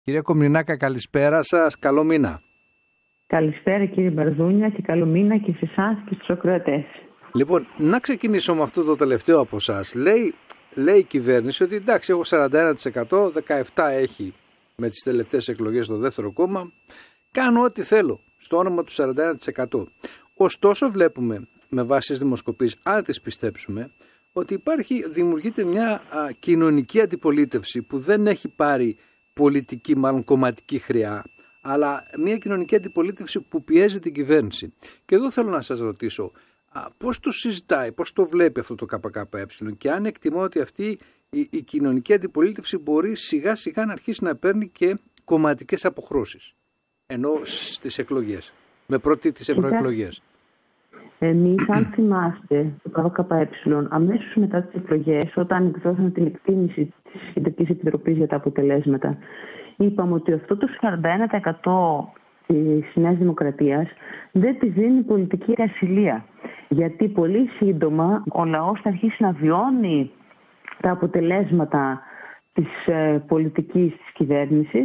Κυρία Κομνηνάκα, καλησπέρα σας. Καλό μήνα. Καλησπέρα κύριε Μπαρδούνια και καλό μήνα και σε εσάς και στους ακροατές. Λοιπόν, να ξεκινήσω με αυτό το τελευταίο από εσάς. Λέει η κυβέρνηση ότι εντάξει, έχω 41%, 17% έχει με τις τελευταίες εκλογές στο δεύτερο κόμμα. Κάνω ό,τι θέλω στο όνομα του 41%. Ωστόσο βλέπουμε με βάση τις δημοσκοπήσεις, αν τις πιστέψουμε, ότι δημιουργείται μια κοινωνική αντιπολίτευση που δεν έχει πάρει πολιτική, μάλλον κομματική χρειά, αλλά μια κοινωνική αντιπολίτευση που πιέζει την κυβέρνηση. Και εδώ θέλω να σας ρωτήσω, πώς το συζητάει, πώς το βλέπει αυτό το ΚΚΕ και αν εκτιμώ ότι αυτή η κοινωνική αντιπολίτευση μπορεί σιγά σιγά να αρχίσει να παίρνει και κομματικές αποχρώσεις, ενώ στις εκλογές, με πρώτη τις ευρωεκλογές. Εμείς, αν θυμάστε, το ΚΚΕ αμέσως μετά τις εκλογές, όταν εκδώσαμε την εκτίμηση της Κεντρικής Επιτροπής για τα αποτελέσματα, είπαμε ότι αυτό το 41% της Νέας Δημοκρατίας δεν της δίνει πολιτική ασυλία. Γιατί πολύ σύντομα ο λαός θα αρχίσει να βιώνει τα αποτελέσματα της πολιτικής της κυβέρνησης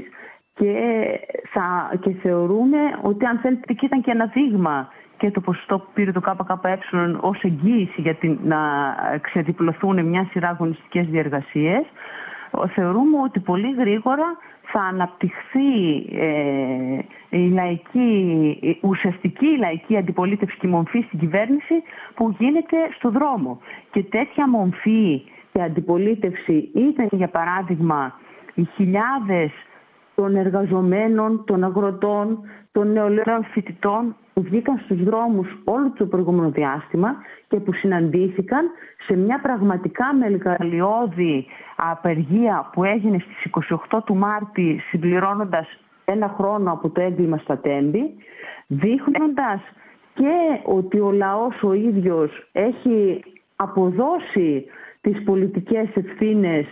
και θεωρούμε ότι, αν θέλετε, και ήταν και ένα δείγμα και το ποσοστό που πήρε το ΚΚΕ ως εγγύηση για να ξεδιπλωθούν μια σειρά αγωνιστικές διεργασίες. Θεωρούμε ότι πολύ γρήγορα θα αναπτυχθεί η ουσιαστική λαϊκή αντιπολίτευση και μομφή στην κυβέρνηση που γίνεται στο δρόμο. Και τέτοια μομφή και αντιπολίτευση ήταν, για παράδειγμα, οι χιλιάδες των εργαζομένων, των αγροτών, των νεολαίων φοιτητών που βγήκαν στους δρόμους όλο το προηγούμενο διάστημα και που συναντήθηκαν σε μια πραγματικά μεγαλειώδη απεργία που έγινε στις 28 του Μάρτη, συμπληρώνοντας ένα χρόνο από το έγκλημα στα Τέμπη, δείχνοντας και ότι ο λαός ο ίδιος έχει αποδώσει τις πολιτικές ευθύνες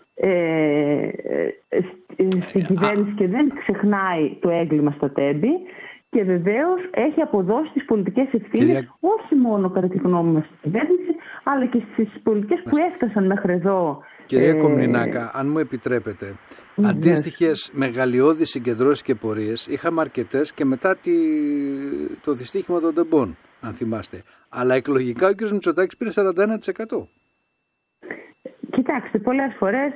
στην κυβέρνηση και δεν ξεχνάει το έγκλημα στα Τέμπη, και βεβαίως έχει αποδώσει τις πολιτικές ευθύνες όχι μόνο, κατά τη γνώμη μας, στην κυβέρνηση, αλλά και στις πολιτικές που έφτασαν μέχρι εδώ. Κυρία Κομνηνάκα, αν μου επιτρέπετε, αντίστοιχες μεγαλειώδεις συγκεντρώσεις και πορείες είχαμε αρκετές και μετά το δυστύχημα των τεμπών, αν θυμάστε. Αλλά εκλογικά ο κ. Μητσοτάκης πήρε 41%. Κοιτάξτε, πολλές φορές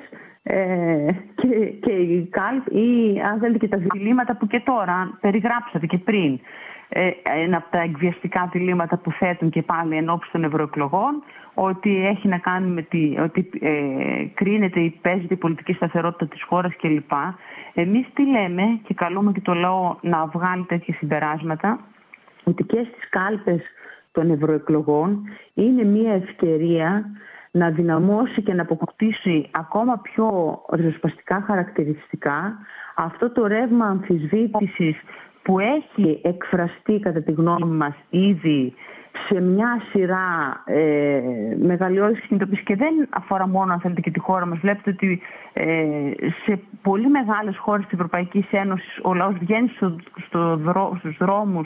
και η ΚΑΛΠ ή, αν θέλετε, και τα διλήμματα που και τώρα περιγράψατε και πριν, ένα από τα εκβιαστικά διλήμματα που θέτουν και πάλι ενώπιση των ευρωεκλογών, ότι έχει να κάνει με ότι κρίνεται ή παίζεται η πολιτική σταθερότητα της χώρας κλπ. Εμείς τι λέμε, και καλούμε και το λαό να βγάλει τέτοια συμπεράσματα, ότι και στις κάλπες των ευρωεκλογών είναι μια ευκαιρία να δυναμώσει και να αποκτήσει ακόμα πιο ριζοσπαστικά χαρακτηριστικά αυτό το ρεύμα αμφισβήτησης που έχει εκφραστεί, κατά τη γνώμη μας, ήδη σε μια σειρά μεγαλειώδεις κινητοποίησεις, και δεν αφορά μόνο, αν θέλετε, και τη χώρα μας. Βλέπετε ότι σε πολύ μεγάλες χώρες της Ευρωπαϊκής Ένωσης ο λαός βγαίνει στους δρόμους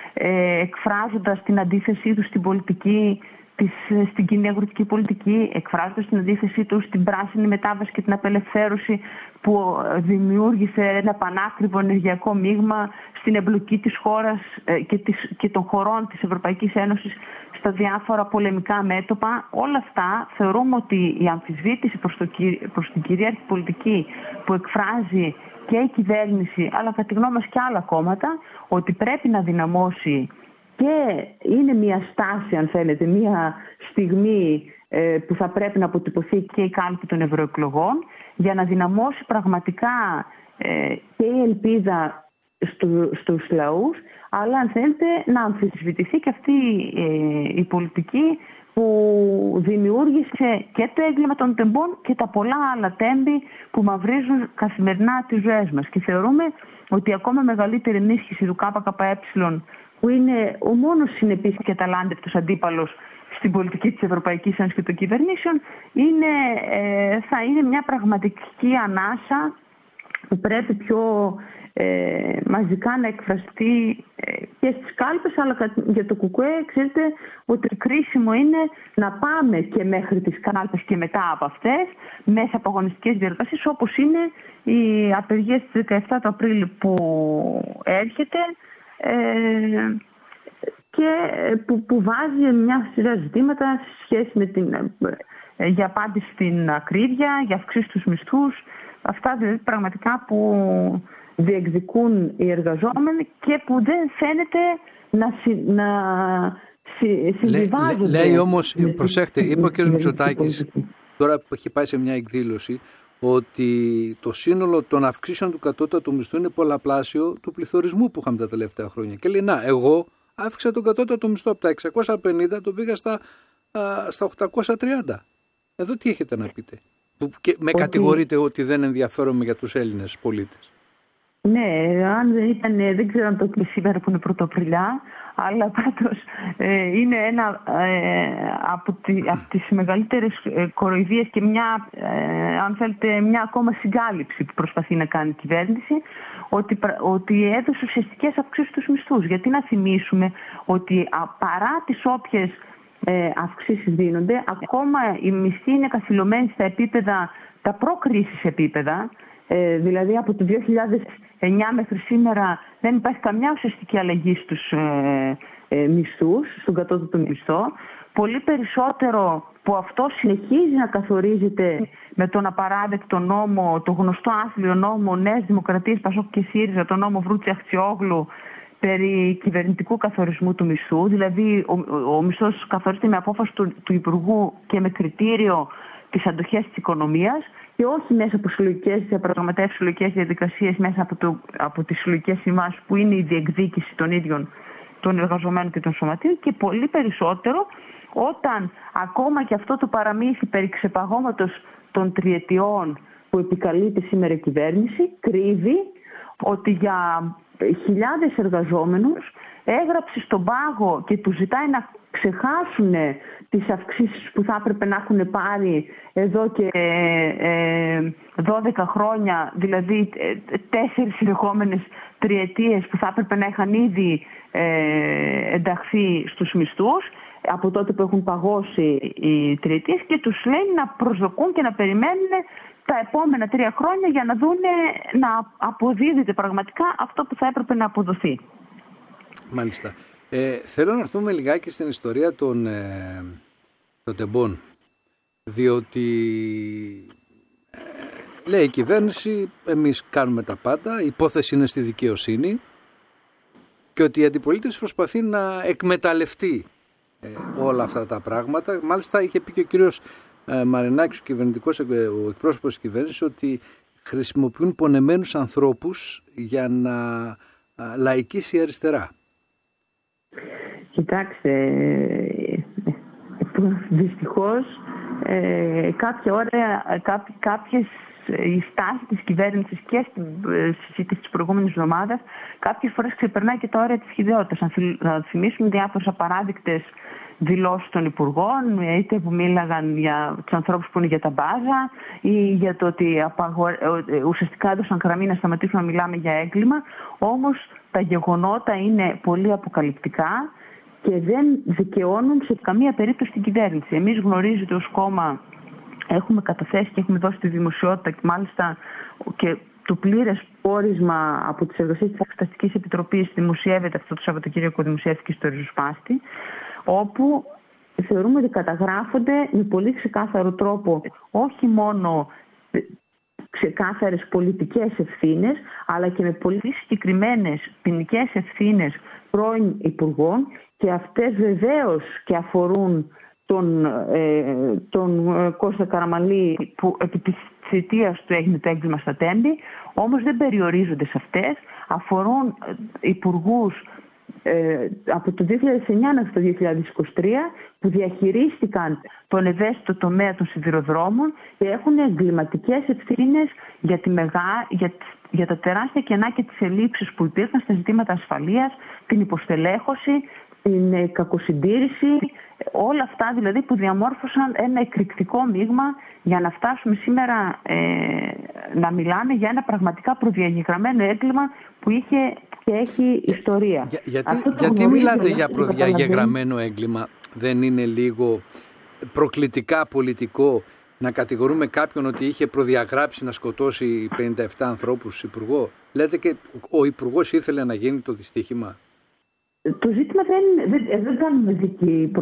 εκφράζοντας την αντίθεσή του στην πολιτική, στην κοινή αγροτική πολιτική, εκφράζοντας την αντίθεσή του στην πράσινη μετάβαση και την απελευθέρωση που δημιούργησε ένα πανάκριβο ενεργειακό μείγμα στην εμπλοκή της χώρας και των χωρών της Ευρωπαϊκής Ένωσης στα διάφορα πολεμικά μέτωπα. Όλα αυτά θεωρούμε ότι η αμφισβήτηση προς την κυρίαρχη πολιτική που εκφράζει και η κυβέρνηση, αλλά κατά τη γνώμη μας και άλλα κόμματα, ότι πρέπει να δυναμώσει, και είναι μια στάση, αν θέλετε, μια στιγμή που θα πρέπει να αποτυπωθεί και η κάλπη των ευρωεκλογών, για να δυναμώσει πραγματικά και η ελπίδα στους λαούς, αλλά, αν θέλετε, να αμφισβητηθεί και αυτή η πολιτική που δημιούργησε και το έγκλημα των τεμπών και τα πολλά άλλα τέμπη που μαυρίζουν καθημερινά τις ζωές μας. Και θεωρούμε ότι ακόμα μεγαλύτερη ενίσχυση του ΚΚΕ, που είναι ο μόνος συνεπής και ταλάντευτος αντίπαλος στην πολιτική της Ευρωπαϊκής Ένωσης και των κυβερνήσεων, θα είναι μια πραγματική ανάσα που πρέπει πιο μαζικά να εκφραστεί και στις κάλπες, αλλά για το ΚΚΕ ξέρετε ότι κρίσιμο είναι να πάμε και μέχρι τις κάλπες και μετά από αυτές μέσα από αγωνιστικές διαδικασίες, όπως είναι οι απεργίες της 17 του Απρίλη που έρχεται και που βάζει μια σειρά ζητήματα σε σχέση με για απάντηση στην ακρίβεια, για αυξήσεις στους μισθούς, αυτά δηλαδή πραγματικά που διεκδικούν οι εργαζόμενοι και που δεν φαίνεται να συμβιβάζονται. Λέει όμως, προσέχτε, είπε ο κ. Μητσοτάκης, τώρα που έχει πάει σε μια εκδήλωση, ότι το σύνολο των αυξήσεων του κατώτατου μισθού είναι πολλαπλάσιο του πληθωρισμού που είχαμε τα τελευταία χρόνια. Και λέει, να, εγώ αύξησα τον κατώτατο μισθό από τα 650, το πήγα στα 830. Εδώ τι έχετε να πείτε? Και με κατηγορείτε ότι δεν ενδιαφέρομαι για τους Έλληνες πολίτες. Ναι, αν δεν ήταν, δεν ξέρω αν το πει σήμερα που είναι Πρωτοαπριλιά, αλλά πάντως είναι ένα από τις μεγαλύτερες κοροϊδίες και μια, αν θέλετε, μια ακόμα συγκάλυψη που προσπαθεί να κάνει η κυβέρνηση, ότι έδωσε ουσιαστικές αυξήσεις στους μισθούς. Γιατί να θυμίσουμε ότι παρά τις όποιες αυξήσεις δίνονται, ακόμα οι μισθοί είναι καθυλωμένοι στα επίπεδα, τα προ-κρίσης επίπεδα, δηλαδή από το 2009 μέχρι σήμερα δεν υπάρχει καμιά ουσιαστική αλλαγή στους μισθούς, στον κατώτατο μισθό. Πολύ περισσότερο που αυτό συνεχίζει να καθορίζεται με τον απαράδεκτο νόμο, το γνωστό άθλιο νόμο Νέας Δημοκρατίας, Πασόκ και ΣΥΡΙΖΑ, το νόμο Βρούτση Αχτσιόγλου, περί κυβερνητικού καθορισμού του μισθού. Δηλαδή ο μισθός καθορίζεται με απόφαση του Υπουργού και με κριτήριο τις αντοχές της οικονομίας και όχι μέσα από συλλογικές διαπραγματεύσεις, συλλογικές διαδικασίες, μέσα από τις συλλογικές συμβάσεις που είναι η διεκδίκηση των ίδιων των εργαζομένων και των σωματείων, και πολύ περισσότερο όταν ακόμα και αυτό το παραμύθι περί ξεπαγώματος των τριετιών που επικαλείται σήμερα η κυβέρνηση κρύβει ότι για χιλιάδες εργαζόμενους έγραψε στον πάγο και τους ζητάει να ξεχάσουν τις αυξήσεις που θα έπρεπε να έχουν πάρει εδώ και 12 χρόνια, δηλαδή 4 συνεχόμενες τριετίες που θα έπρεπε να είχαν ήδη ενταχθεί στους μισθούς από τότε που έχουν παγώσει οι τριετίες, και τους λέει να προσδοκούν και να περιμένουν τα επόμενα 3 χρόνια για να δούνε να αποδίδεται πραγματικά αυτό που θα έπρεπε να αποδοθεί. Μάλιστα. Θέλω να έρθουμε λιγάκι στην ιστορία των τεμπών, διότι λέει η κυβέρνηση εμείς κάνουμε τα πάντα, η υπόθεση είναι στη δικαιοσύνη και ότι η αντιπολίτευση προσπαθεί να εκμεταλλευτεί όλα αυτά τα πράγματα. Μάλιστα είχε πει και ο κύριος Μαρινάκης, ο εκπρόσωπος της κυβέρνησης, ότι χρησιμοποιούν πονεμένους ανθρώπους για να λαϊκίσει η αριστερά. Κοιτάξτε, δυστυχώς κάποιες η στάση της κυβέρνησης και στην συζήτηση της προηγούμενης εβδομάδας κάποιες φορές ξεπερνάει και τα όρια της χυδαιότητας. Να θυμίσουμε διάφορες απαράδεικτες δηλώσεις των υπουργών, είτε που μίλαγαν για τους ανθρώπους που είναι για τα μπάζα ή για το ότι ουσιαστικά έδωσαν γραμμή να σταματήσουμε να μιλάμε για έγκλημα. Όμως τα γεγονότα είναι πολύ αποκαλυπτικά και δεν δικαιώνουν σε καμία περίπτωση την κυβέρνηση. Εμείς, γνωρίζετε, ως κόμμα έχουμε καταθέσει και έχουμε δώσει τη δημοσιότητα και μάλιστα και το πλήρες πόρισμα από τις εργασίες της Εξεταστικής Επιτροπής δημοσιεύεται αυτό το Σαββατοκύριακο, δημοσιεύτηκε στο Ριζοσπάστη, όπου θεωρούμε ότι καταγράφονται με πολύ ξεκάθαρο τρόπο όχι μόνο ξεκάθαρες πολιτικές ευθύνες, αλλά και με πολύ συγκεκριμένες ποινικές ευθύνες πρώην υπουργών, και αυτές βεβαίως και αφορούν τον Κώστα Καραμανλή, που επί της θητείας του έγινε το έγκλημα στα Τέμπη, όμως δεν περιορίζονται σε αυτές, αφορούν υπουργούς από το 2009 μέχρι το 2023 που διαχειρίστηκαν τον ευαίσθητο τομέα των σιδηροδρόμων και έχουν εγκληματικές ευθύνες για τα τεράστια κενά και τις ελλείψεις που υπήρχαν στα ζητήματα ασφαλείας, την υποστελέχωση, την κακοσυντήρηση, όλα αυτά δηλαδή που διαμόρφωσαν ένα εκρηκτικό μείγμα για να φτάσουμε σήμερα να μιλάμε για ένα πραγματικά προδιαγεγραμμένο έγκλημα που είχε και έχει ιστορία. Γιατί μιλάτε για προδιαγεγραμμένο έγκλημα? Δεν είναι λίγο προκλητικά πολιτικό να κατηγορούμε κάποιον ότι είχε προδιαγράψει να σκοτώσει 57 ανθρώπους υπουργό? Λέτε και ο υπουργός ήθελε να γίνει το δυστύχημα. Το ζήτημα δεν κάνουμε δική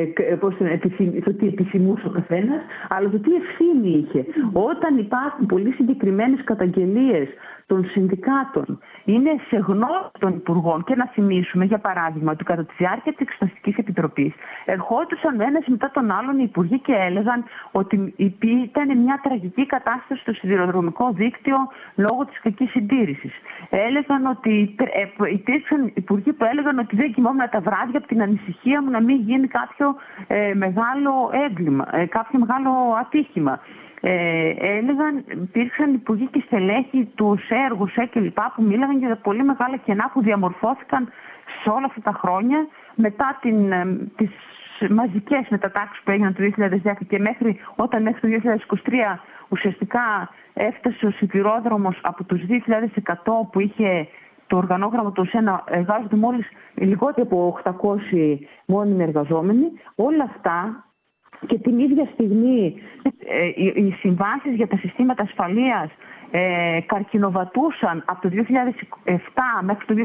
το τι επιθυμούσε ο καθένας, αλλά το τι ευθύνη είχε. Όταν υπάρχουν πολύ συγκεκριμένες καταγγελίες των συνδικάτων, είναι σε γνώση των υπουργών, και να θυμίσουμε για παράδειγμα ότι κατά τη διάρκεια της Εξεταστικής Επιτροπής ερχόντουσαν ένας μετά τον άλλον οι υπουργοί και έλεγαν ότι ήταν μια τραγική κατάσταση στο σιδηροδρομικό δίκτυο λόγω της κακής συντήρησης. Έλεγαν ότι υπήρξαν υπουργοί που έλεγαν ότι δεν κοιμόμουν τα βράδια από την ανησυχία μου να μην γίνει κάποιο μεγάλο έγκλημα, κάποιο μεγάλο ατύχημα. Έλεγαν, υπήρξαν υπουργοί και στελέχοι του ΣΕΡΓΟ, ΣΕ κλπ. Που μίλαγαν για πολύ μεγάλα κενά που διαμορφώθηκαν σε όλα αυτά τα χρόνια μετά τις μαζικές μετατάξεις που έγιναν το 2010 και μέχρι το 2023 ουσιαστικά έφτασε ο σιδηρόδρομος από τους 2.100 που είχε το οργανόγραμμα του ΟΣΕ να εργάζονται μόλις λιγότερο από 800 μόνιμοι εργαζόμενοι. Όλα αυτά, και την ίδια στιγμή οι συμβάσεις για τα συστήματα ασφαλείας καρκινοβατούσαν από το 2007 μέχρι το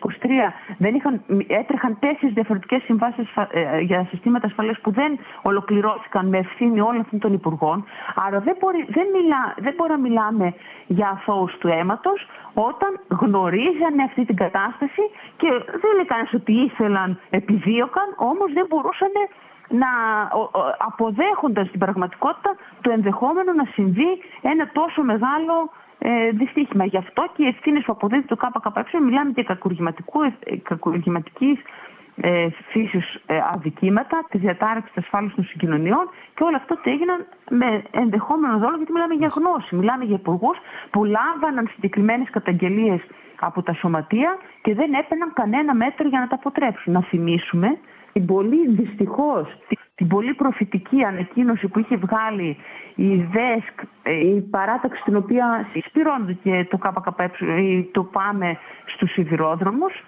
2023. Έτρεχαν 4 διαφορετικές συμβάσεις για συστήματα ασφαλείας που δεν ολοκληρώθηκαν με ευθύνη όλων αυτών των υπουργών. Άρα δεν μπορεί να μιλάμε για αθώους του αίματος όταν γνωρίζανε αυτή την κατάσταση και δεν είναι κανένας ότι ήθελαν, επιδίωκαν, όμως δεν μπορούσαν να αποδέχοντας την πραγματικότητα το ενδεχόμενο να συμβεί ένα τόσο μεγάλο δυστύχημα. Γι' αυτό και οι ευθύνες που αποδίδει το ΚΚΕ, μιλάμε για κακουργηματικής φύσης αδικήματα, τη διατάραξη της ασφάλειας των συγκοινωνιών, και όλα αυτά έγιναν με ενδεχόμενο δόλο, γιατί μιλάμε για γνώση. Μιλάμε για υπουργούς που λάμβαναν συγκεκριμένες καταγγελίες από τα σωματεία και δεν έπαιρναν κανένα μέτρο για να τα αποτρέψουν. Να θυμίσουμε την πολύ προφητική ανακοίνωση που είχε βγάλει η ΔΕΣΚ, η παράταξη την οποία συσπηρώνεται και το ΚΚΕ ή το ΠΑΜΕ στους σιδηρόδρομους,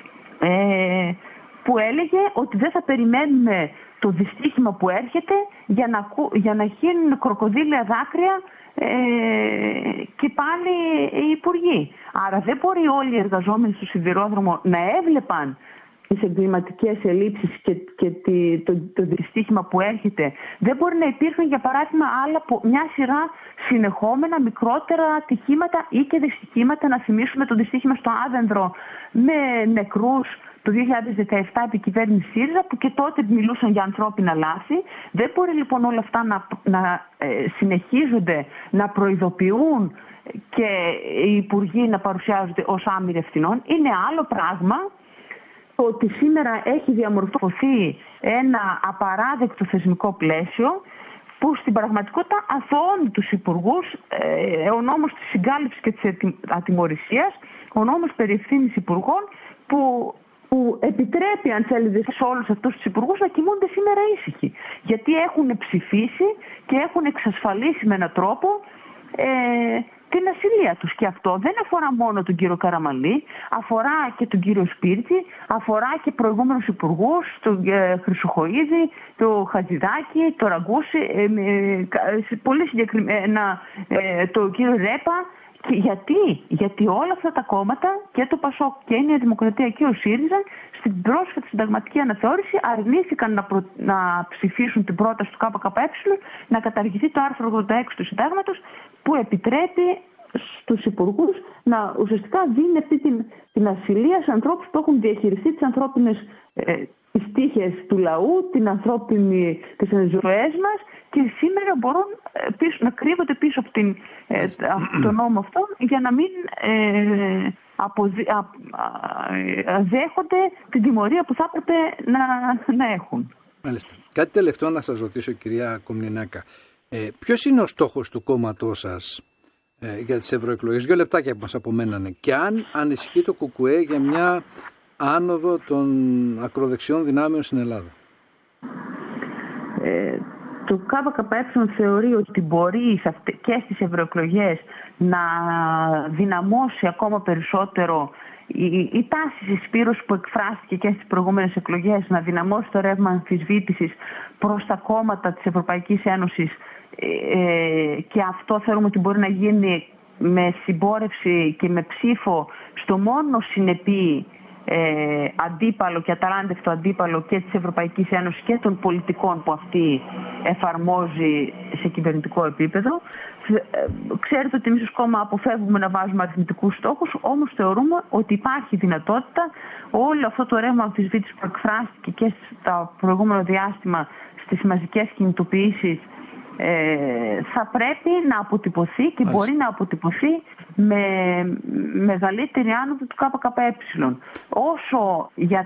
που έλεγε ότι δεν θα περιμένουμε το δυστύχημα που έρχεται για να χύνουν κροκοδίλια δάκρυα και πάλι οι υπουργοί. Άρα δεν μπορεί όλοι οι εργαζόμενοι στο σιδηρόδρομο να έβλεπαν τις εγκληματικές ελλείψεις και το δυστύχημα που έρχεται. Δεν μπορεί να υπήρχαν, για παράδειγμα, μια σειρά συνεχόμενα μικρότερα ατυχήματα ή και δυστυχήματα. Να θυμίσουμε το δυστύχημα στο Άδενδρο με νεκρούς το 2017 επί κυβέρνηση ΣΥΡΙΖΑ, που και τότε μιλούσαν για ανθρώπινα λάθη. Δεν μπορεί λοιπόν όλα αυτά να συνεχίζονται, να προειδοποιούν και οι υπουργοί να παρουσιάζονται ως άμυροι ευθυνών. Είναι άλλο πράγμα ότι σήμερα έχει διαμορφωθεί ένα απαράδεκτο θεσμικό πλαίσιο που στην πραγματικότητα αθωώνει τους υπουργούς, ο νόμος της συγκάλυψης και της ατιμωρησίας, ο νόμος περί ευθύνης υπουργών που επιτρέπει, αν θέλετε, σε όλους αυτούς τους υπουργούς να κοιμούνται σήμερα ήσυχοι. Γιατί έχουν ψηφίσει και έχουν εξασφαλίσει με έναν τρόπο την ασυλία τους. Και αυτό δεν αφορά μόνο τον κύριο Καραμανλή, αφορά και τον κύριο Σπίρτζη, αφορά και προηγούμενους υπουργούς, τον Χρυσοχοΐδη, τον Χατζηδάκη, τον Ραγκούση, πολύ συγκεκριμένα τον κύριο Ρέπα. Και γιατί όλα αυτά τα κόμματα, και το ΠΑΣΟΚ και η Νέα Δημοκρατία και ο ΣΥΡΙΖΑ, στην πρόσφατη συνταγματική αναθεώρηση αρνήθηκαν να ψηφίσουν την πρόταση του ΚΚΕ να καταργηθεί το άρθρο 86 του Συντάγματος, που επιτρέπει στους υπουργούς να ουσιαστικά δίνει αυτή την ασυλία σε ανθρώπους που έχουν διαχειριστεί τις ανθρώπινες τις τύχες του λαού, τις ζωές μας, και σήμερα μπορούν να κρύβονται πίσω από τον νόμο αυτό για να μην δέχονται την τιμωρία που θα έπρεπε να έχουν. Μάλιστα. Κάτι τελευταίο να σας ρωτήσω, κυρία Κομνηνάκα. Ποιος είναι ο στόχος του κόμματός σας για τις ευρωεκλογές? 2 λεπτάκια που μας απομένανε. Και αν ανησυχεί το ΚΚΕ για μια άνοδο των ακροδεξιών δυνάμεων στην Ελλάδα? Το ΚΚΕ θεωρεί ότι μπορεί και στις ευρωεκλογές να δυναμώσει ακόμα περισσότερο η τάση συσπήρωσης που εκφράστηκε και στις προηγούμενες εκλογές, να δυναμώσει το ρεύμα αμφισβήτησης προς τα κόμματα της Ευρωπαϊκής Ένωσης, και αυτό θεωρούμε ότι μπορεί να γίνει με συμπόρευση και με ψήφο στο μόνο συνεπή αντίπαλο και αταλάντευτο αντίπαλο και της Ευρωπαϊκής Ένωσης και των πολιτικών που αυτή εφαρμόζει σε κυβερνητικό επίπεδο. Ξέρετε ότι εμείς ως κόμμα αποφεύγουμε να βάζουμε αριθμητικούς στόχους, όμως θεωρούμε ότι υπάρχει δυνατότητα όλο αυτό το ρεύμα αμφισβήτησης που εκφράστηκε και στο προηγούμενο διάστημα στις μαζικές κινητοποιήσεις θα πρέπει να αποτυπωθεί και μπορεί να αποτυπωθεί με μεγαλύτερη άνοδο του ΚΚΕ. Όσο για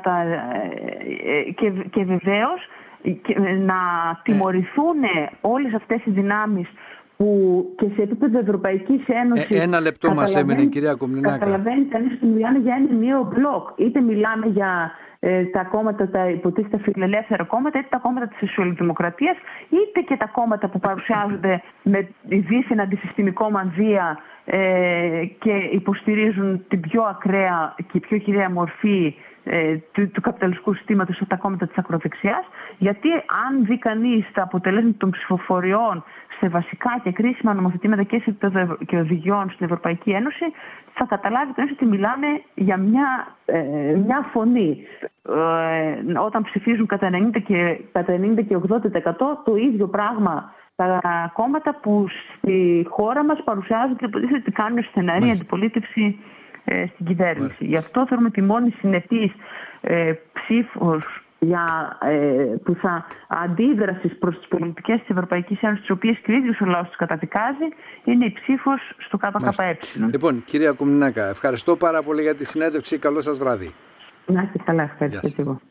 και βεβαίως να τιμωρηθούν όλες αυτές οι δυνάμεις που και σε επίπεδο Ευρωπαϊκής Ένωσης. Ένα λεπτό μας έμεινε, κυρία Κομνηνάκα. Καταλαβαίνει κανείς ότι μιλάμε για ένα νέο μπλοκ. Είτε μιλάμε για τα κόμματα, τα υποτίθεται φιλελεύθερα κόμματα, είτε τα κόμματα της σοσιαλδημοκρατίας, είτε και τα κόμματα που παρουσιάζονται με δίθεν αντισυστημικό μανδύα και υποστηρίζουν την πιο ακραία και πιο κυρία μορφή του καπιταλιστικού συστήματος, τα κόμματα της ακροδεξιάς. Γιατί αν δει κανείς τα αποτελέσματα των ψηφοφοριών σε βασικά και κρίσιμα νομοθετήματα και σε επίπεδο και οδηγιών στην Ευρωπαϊκή Ένωση, θα καταλάβει κανείς ότι μιλάμε για μια φωνή. Όταν ψηφίζουν κατά 90 και 80% το ίδιο πράγμα τα κόμματα που στη χώρα μας παρουσιάζουν και υποτίθεται ότι κάνουν στεναρή αντιπολίτευση στην κυβέρνηση. Γι' αυτό θεωρούμε ότι η μόνη συνεπής ψήφος που θα αντίδρασης προς τις πολιτικές της Ευρωπαϊκής Ένωσης, τις οποίες και ο ίδιος ο λαός τους καταδικάζει, είναι η ψήφος στο ΚΚΕ. Λοιπόν, κυρία Κομνηνάκα, ευχαριστώ πάρα πολύ για τη συνέντευξη. Καλό σας βράδυ. Να είστε καλά, ευχαριστώ και εγώ.